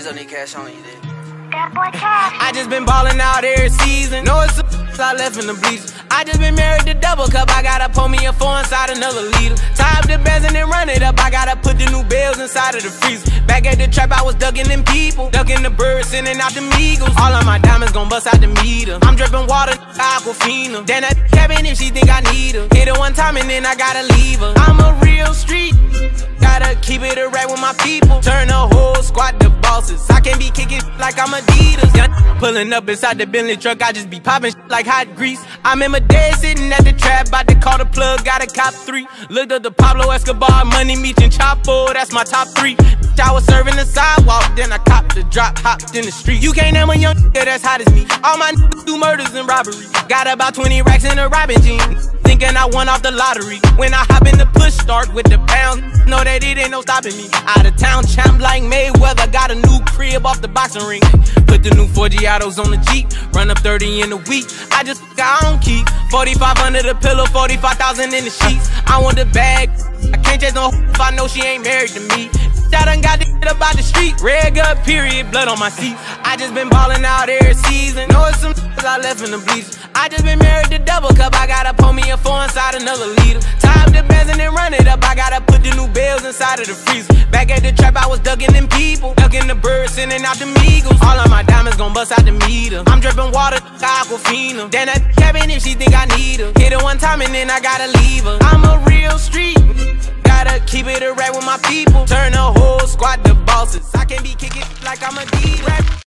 just don't need cash on you then. I just been ballin' out every season. No, it's I left in the bleachers. I just been married to double cup. I gotta pour me a 4 inside another liter. Tie up the bands and then run it up. I gotta put the new bells inside of the freezer. Back at the trap, I was ducking them people, ducking the birds, sending out the eagles. All of my diamonds gon' bust out the meter. I'm dripping water, Aquafina. Then that cabin if she think I need her. Hit her one time and then I gotta leave her. I'm a real street. Gotta keep it a rap with my people. Turn the whole squad to bosses. I can't be kicking like I'm Adidas. Pulling up inside the Bentley truck, I just be popping like hot grease. I remember dead sitting at the trap, about to call the plug, got a cop 3. Looked up the Pablo Escobar, Money Meech and Chapo, that's my top 3. I was serving the sidewalk, then I copped the drop, hopped in the street. You can't name a young nigga that's hot as me. All my niggas do murders and robbery. Got about 20 racks in a robbing jean, thinking I won off the lottery. When I hop in the push start with the pound, know that it ain't no stopping me. Out of town champ like Mayweather, got a new crib off the boxing ring. Put the new 4 Giottos on the Jeep, run up 30 in a week. I just I don't keep 45 under the pillow, 45,000 in the sheets. I want the bag, I can't chase no if I know she ain't married to me. I done got the shit about the street, red gut, period, blood on my seat. I just been ballin' out every season. Know it's some I left in the bleachers. I just been married to double cup. I gotta pour me a 4 inside another liter. Tie up the bands and then run it up. I gotta put the new bells inside of the freezer. Back at the trap, I was ducking them people, ducking the birds, sending out the eagles. All of my diamonds gon' bust out the meter. I'm dripping water, Aquafina. Then that cabin if she think I need her. Hit her one time and then I gotta leave her. I'm a real street. Gotta keep it a rap with my people. Turn the whole squad to bosses. I can't be kicking like I'm Adidas.